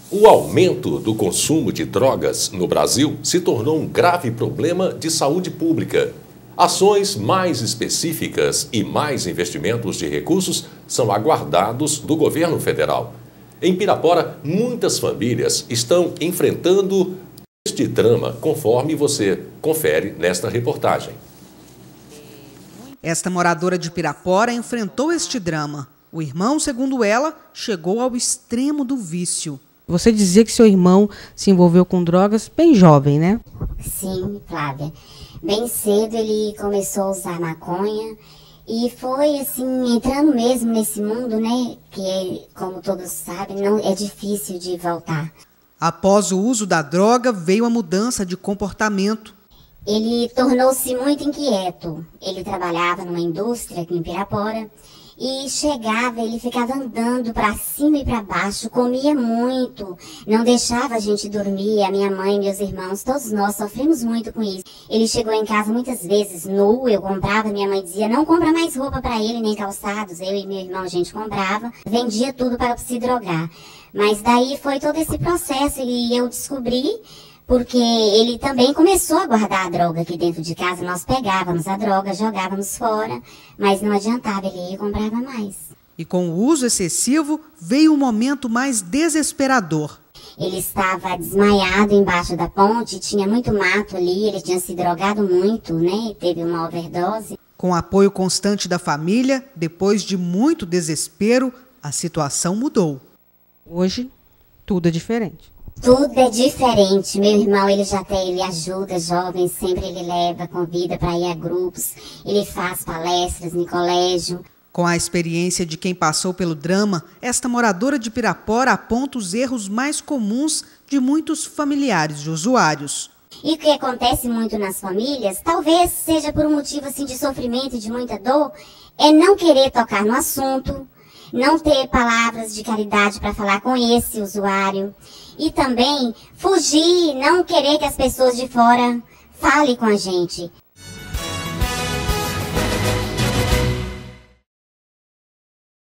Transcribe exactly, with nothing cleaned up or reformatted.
O aumento do consumo de drogas no Brasil se tornou um grave problema de saúde pública. Ações mais específicas e mais investimentos de recursos são aguardados do governo federal. Em Pirapora, muitas famílias estão enfrentando este drama, conforme você confere nesta reportagem. Esta moradora de Pirapora enfrentou este drama. O irmão, segundo ela, chegou ao extremo do vício. Você dizia que seu irmão se envolveu com drogas bem jovem, né? Sim, Flávia. Bem cedo ele começou a usar maconha e foi assim, entrando mesmo nesse mundo, né? Que, como todos sabem, não é difícil de voltar. Após o uso da droga, veio a mudança de comportamento. Ele tornou-se muito inquieto. Ele trabalhava numa indústria aqui em Pirapora e chegava, ele ficava andando para cima e para baixo, comia muito, não deixava a gente dormir, a minha mãe, meus irmãos, todos nós sofremos muito com isso. Ele chegou em casa muitas vezes nu, eu comprava, minha mãe dizia, não compra mais roupa para ele, nem calçados, eu e meu irmão a gente comprava, vendia tudo para se drogar. Mas daí foi todo esse processo e eu descobri, porque ele também começou a guardar a droga aqui dentro de casa. Nós pegávamos a droga, jogávamos fora, mas não adiantava, ele ia e comprava mais. E com o uso excessivo, veio um momento mais desesperador. Ele estava desmaiado embaixo da ponte, tinha muito mato ali, ele tinha se drogado muito, né? Teve uma overdose. Com o apoio constante da família, depois de muito desespero, a situação mudou. Hoje, tudo é diferente. Tudo é diferente. Meu irmão, ele já tem, ele ajuda jovens, sempre ele leva, convida para ir a grupos, ele faz palestras em colégio. Com a experiência de quem passou pelo drama, esta moradora de Pirapora aponta os erros mais comuns de muitos familiares de usuários. E o que acontece muito nas famílias, talvez seja por um motivo assim de sofrimento e de muita dor, é não querer tocar no assunto, não ter palavras de caridade para falar com esse usuário e também fugir, não querer que as pessoas de fora falem com a gente.